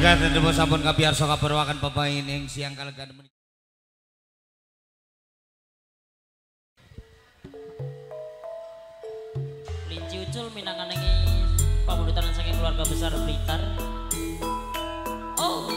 Kata demo sampun kapiarsa kaperwakan pemain ing siang kalegan menika. Linci Ucul minangkanengi pamundhutan saking keluarga besar Blitar. Oh.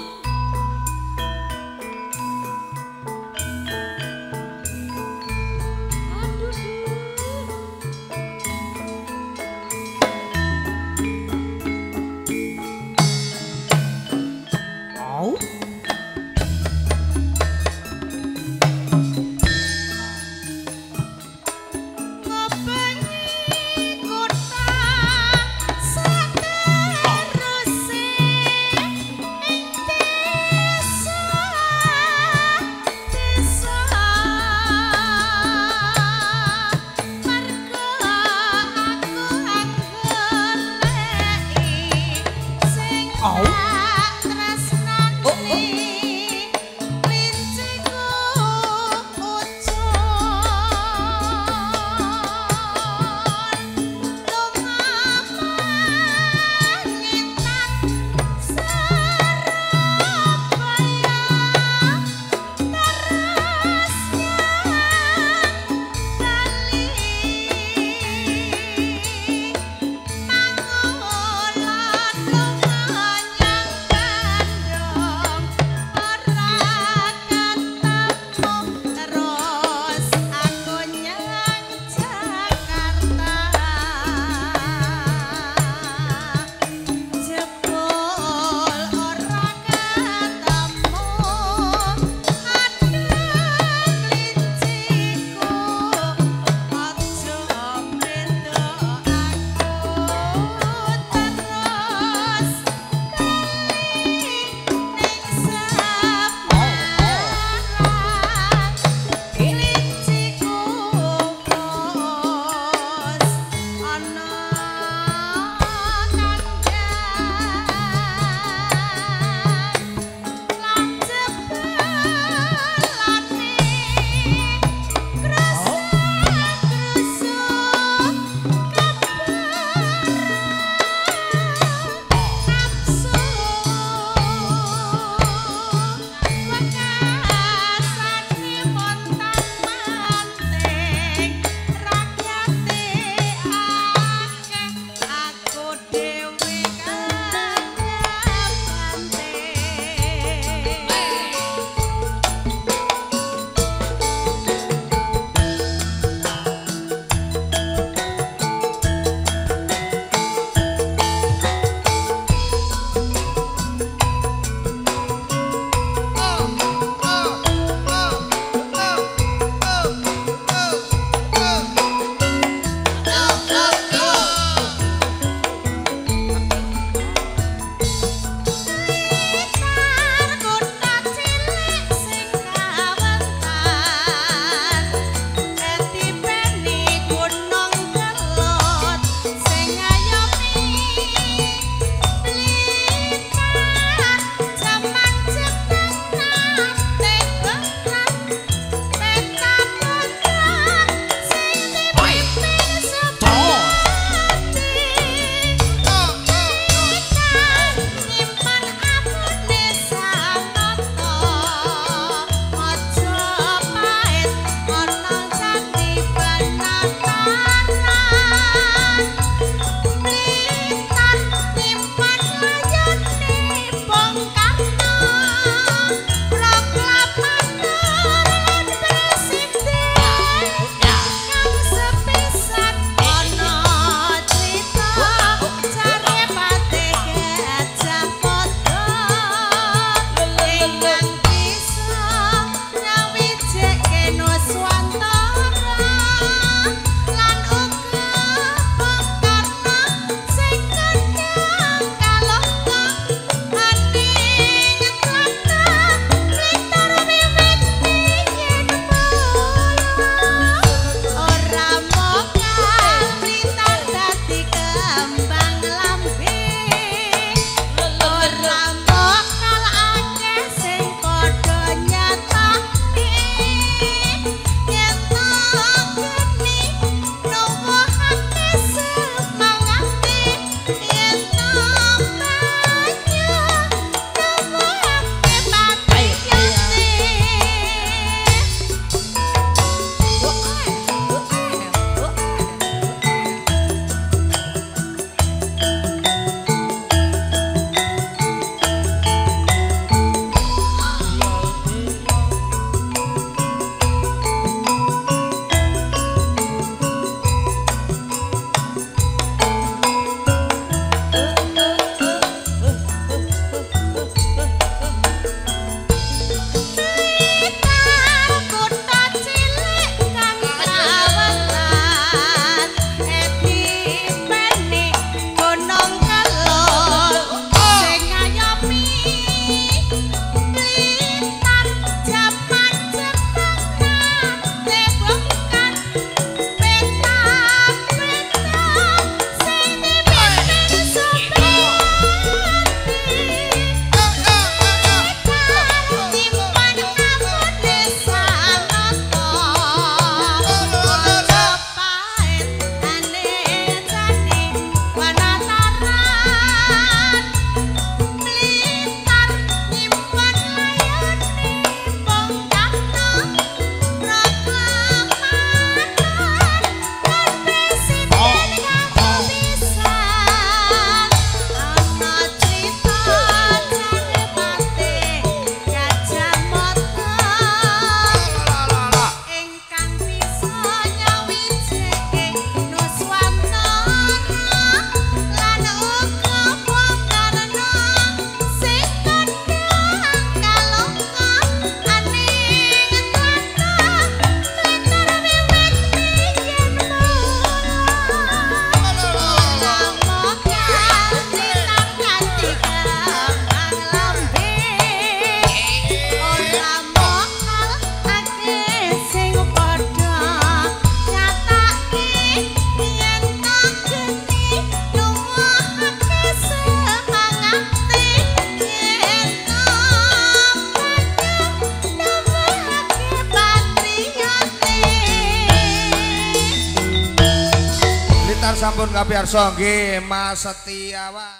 sampun kapiyarsa nggih Mas Setiawan.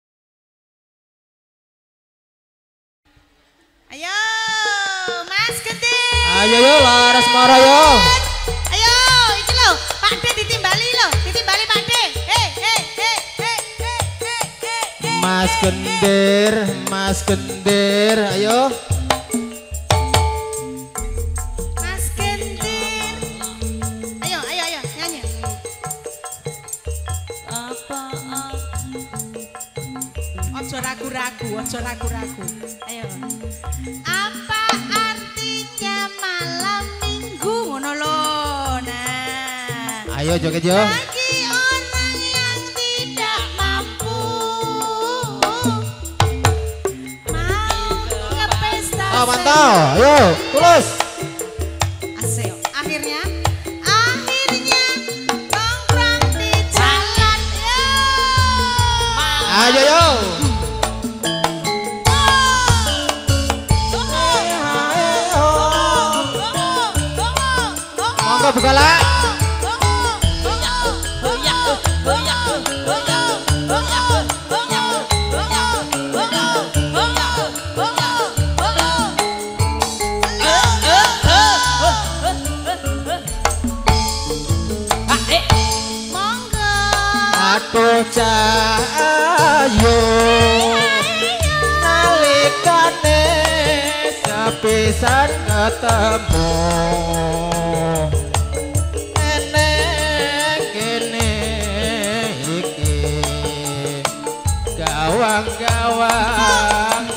Ayo Mas Gendir. Ayo yo laras mara yo. Ayo iki lho, Pak De ditimbali lho, ditimbali Pak De. Mas Gendir, ayo. Mas Gendir. Ayo nyanyi. Ojo ragu-ragu. Ayo. Apa artinya malam minggu ngono lho. Nah. Ayo joget yo. Bagi orang yang tidak mampu mau ke pesta. Oh, mantap. Ayo, tulus. Aseo. Akhirnya nongkrong di jalan yo. Ayo yo. Monggo bukalah. Aduh cahayu nalikane sepisan ketemu eneng kene iki gawang-gawang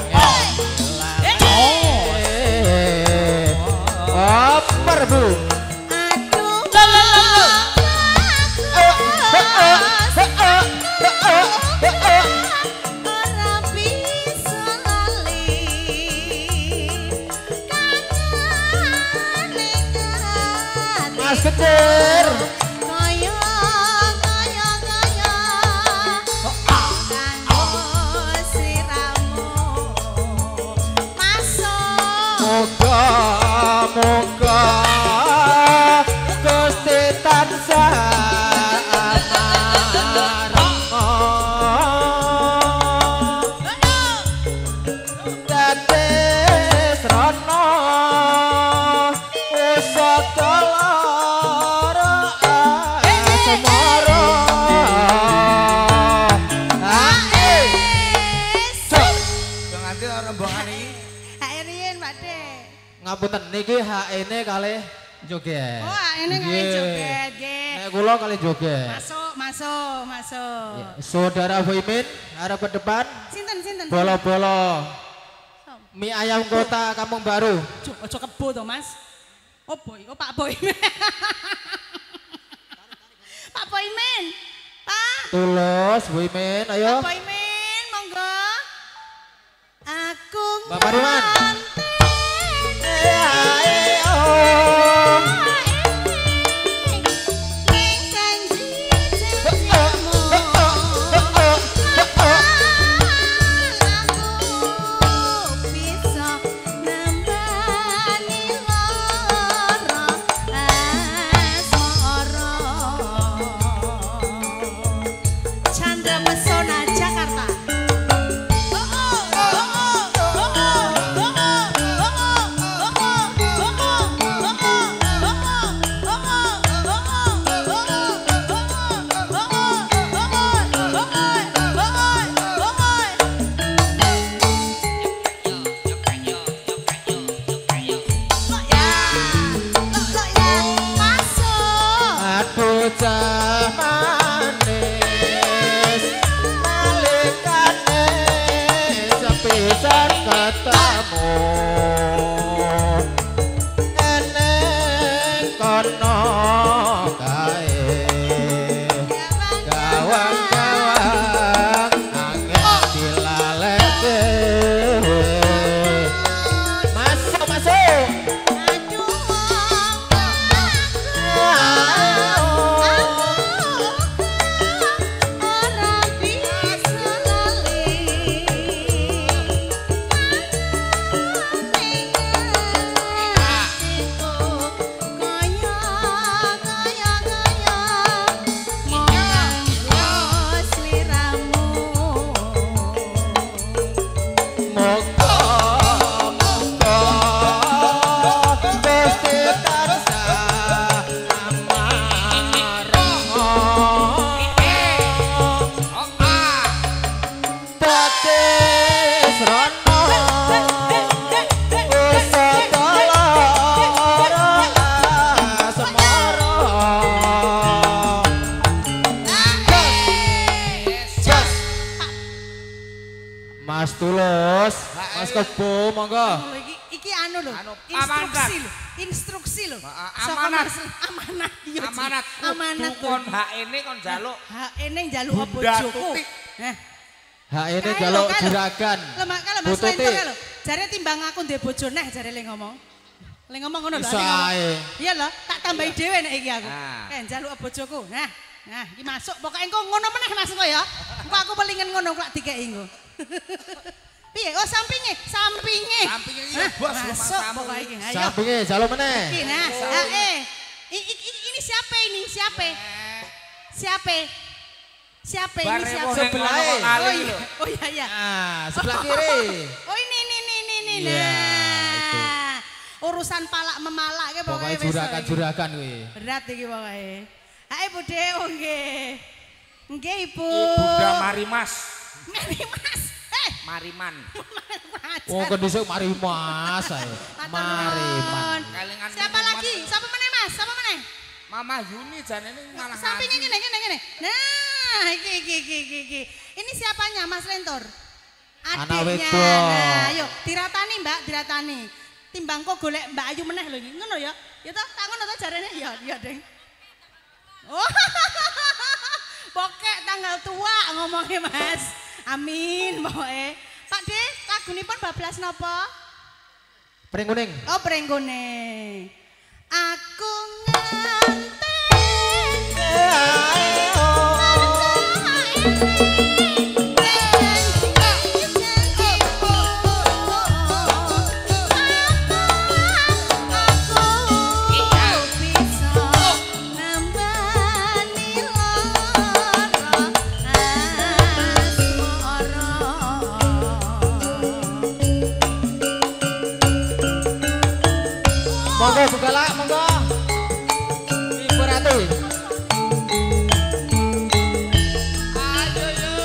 oper bu. Mas Gendir. Kaya kanggo siramu masuk. Moga Gusti tansah amarema dadi srana usata lara asmara. Nganti rombongan iki. Hairian Pak De. Ngapunten niki HE-ne kalih joget. Oh, ini kali Nggih. joget, nggih. Nek kula kalih joget. Masuk. Ya, Saudara Boymin harap ke depan. Sinten. Bolo-bolo mie ayam kota Kampung Baru. Ojo kebo to, Mas. Oh, Pak Boymin. Pak Boymin. Pak Tulus Boymin, ayo. Boymin, monggo. Aku Bapak Ruman. Chandra Mesona Jakarta. Aduh cah manis nalika Mas Tulus, Mas Kebo, monggo. Oh, iki anu lho. Instruksi lho. Instruksi lho. Amanat. Amanat. Iya, Ji. Amanat. Amanat. Kon hak ini kon jaluk. Hak ini njaluk apa Bunda bojoku? Tuti. Hak ini jaluk juragan. Lho makale Mas Lentor lho. Jare timbang aku ndek bojo neh jare le ngomong. Le ngomong ngono lho. Bisa ae. Iya lho, tak tambahi dhewe nek iki aku. Nah. Njaluk bojoku. Nah, iki masuk pokoke engko ngono meneh Mas engko ya. Engko aku pelingen ngono kok dikeki engko. Piye? Oh sampinge. Sampinge iya bos masuk pokoke iki. Ayo. Sampinge jaluk meneh. Iki nah. Ini siapa ini? Siapa? Siapa? Siapa ini siapa? Sebelah. Oh iya. Nah, sebelah kiri. Oh ini. Iya, Nah. Urusan palak memalak ke pokoknya juragan kuwi. berat iki pokoknya. Hai Bude, nggih. Nggih Ibu. Bunda Marimas. Marimas. Mariman. Oh, kondisi Marimas ae. Mariman. Kelingan Siapa lagi? Siapa meneh Mas? Siapa meneh? Mama Yuni jane ini malah Sampingnya gini. Nah, iki. Ini siapanya Mas Lentor? Anak Adiknya. wedok. Nah, yuk diratani Mbak, diratani. Timbang kok golek Mbak Ayu meneh lho iki. Ngono ya. Ya toh, tak ngono to jarene. Ya, Deng. Oh. Pokok tanggal tua ngomongnya Mas. Amin pokoke. Pak De, lagunipun bablas napa? Pring kuning. Oh, prenggone. Aku nganti Monggo bukalak, monggo. Ibu Ratu. ayo yo.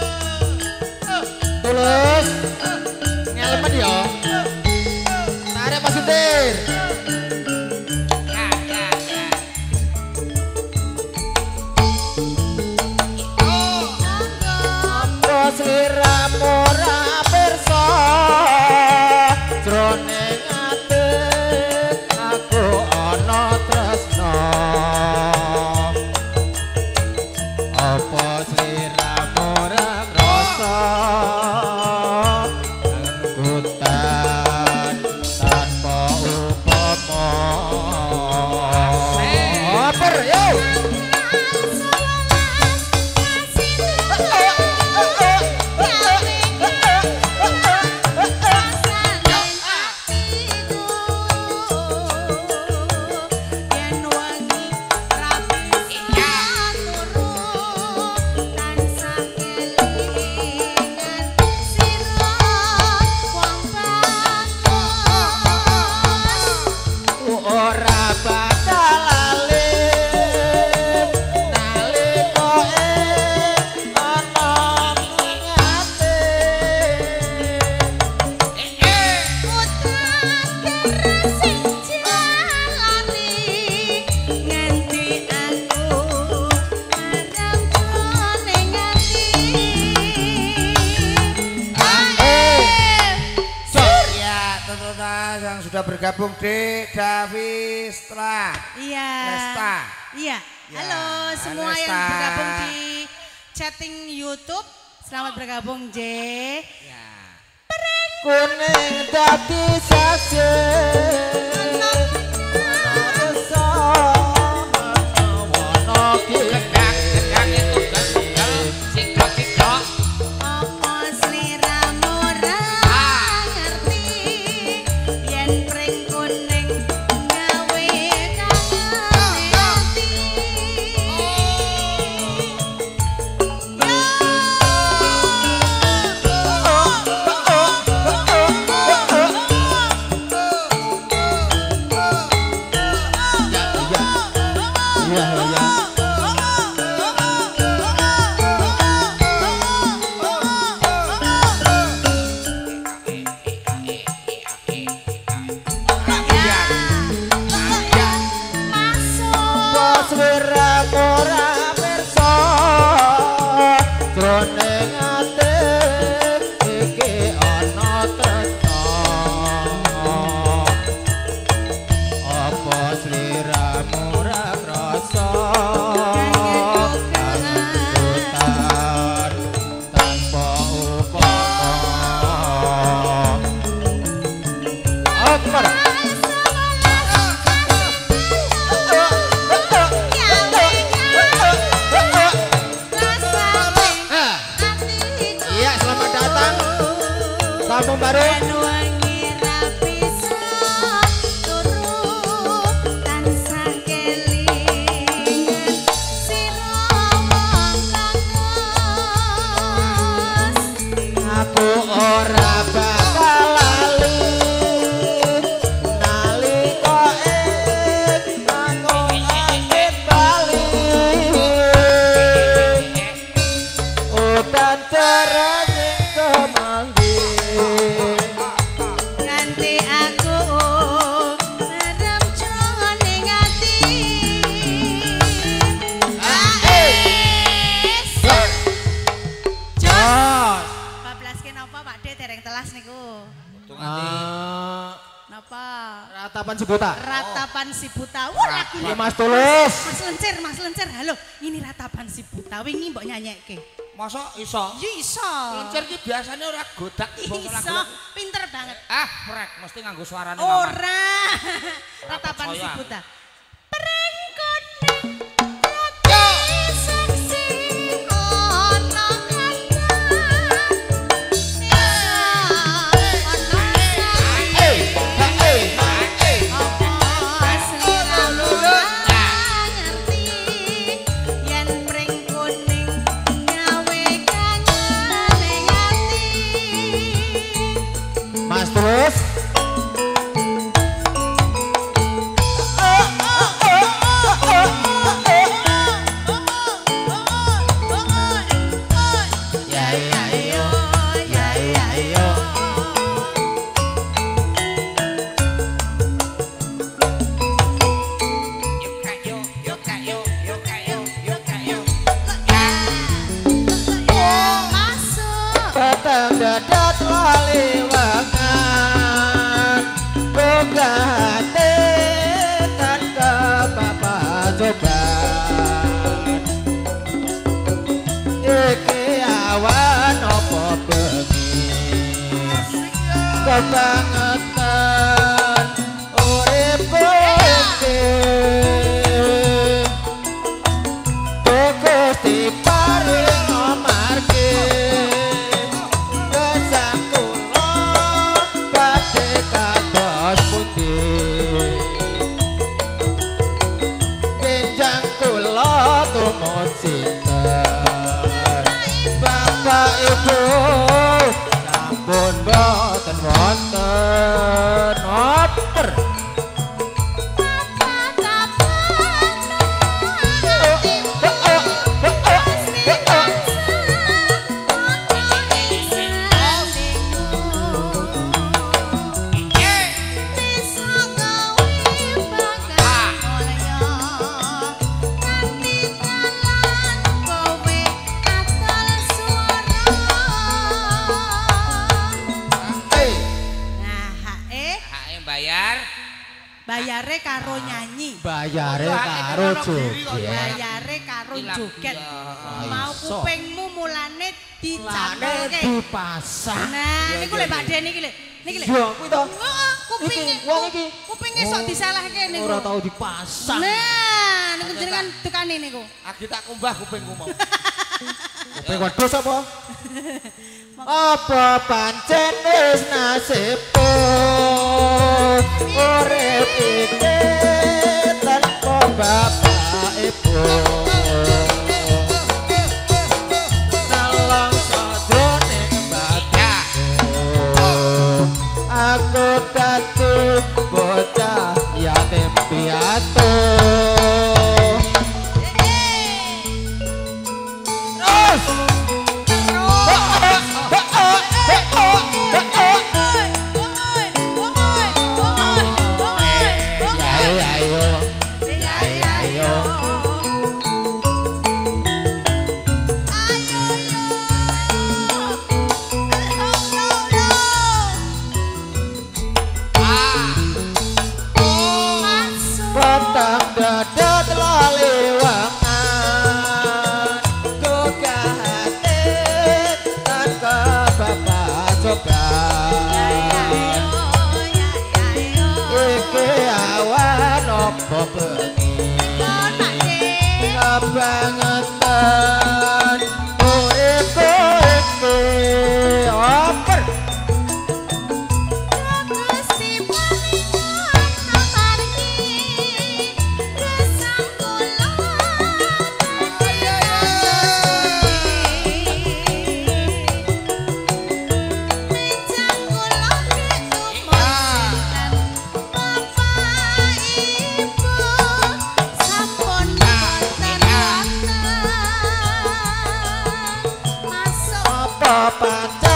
Tulus. Ngelemen ya. Tarik Mas Sutir. Ya. Apa sliramu ora pirsa? Jroning ati aku ana tresna. Apa sliramu ora ngrasa? Angkutan tanpa upama. Oper yo. Ora bakal lali nalika ana ngate Ya, tentunya yang sudah bergabung di Davistra. Iya. Lesta. Iya. Ya, Halo semua yang Lesta. bergabung di chatting YouTube. Selamat bergabung J. Ya. kuning dadi sajen rasa ana Gedang itu tunggal sikok-sikok. Apa sliramu ora ngerti yen pring kuning gawe kangen ati. Jroning ati iki Lampung Baru. Wangi rapi turu tansah kelingan sira mangkangos. Aku ora bakal lali nalika ing langkung angin Bali. Udan deras ing kemanggi. Nganti aku merem jroning ati. Jos. Bablaske napa Pak De dereng telas niku? Napa? Ratapan Cibuta. Ratapan si buta. Wah, lagu Iya Mas Tulus. Mas Lencer. Halo, ini Ratapan si buta. Wingi mbok nyanyekke. Masa iso? Ya iso. Lencer ki biasane ora godak basa Iso, lagu. pinter banget. Ah, frek mesti nganggo suarane Maman. Ora. Ratapan si percaya. buta. Pereng kuning roti seksi ono Mas Tulus. Ya ya yo, ya ya yo. Petang dadat laliwangan boga hati tanpa papa coban. Iki awan apa bengi kebangetan urip iki. Fokus di paring omarke gesang kula badhe kados pundi. Benjang kula tumut sinten Bapak Ibu sampun boten wonten oper. Bayare karo nyanyi. Bayare karo joget. Bayare karo joget. Mau kupingmu mulane dicampurke. Dipasang. Nah, niku lho Mbak Den iki lho. Niki lho. Yo kuwi to. Heeh, kupinge. Wong iki. Kupinge sok disalahke niku. Ora tau dipasang. Nah, niku jenengan tukane niku. Agi tak kumbah kupingku mau. Kuping wedhus apa? Apa pancen wis nasibku urip iki tanpa bapak ibu. Nalong sajroning batinku aku dadi bocah yatim piatu. apa panca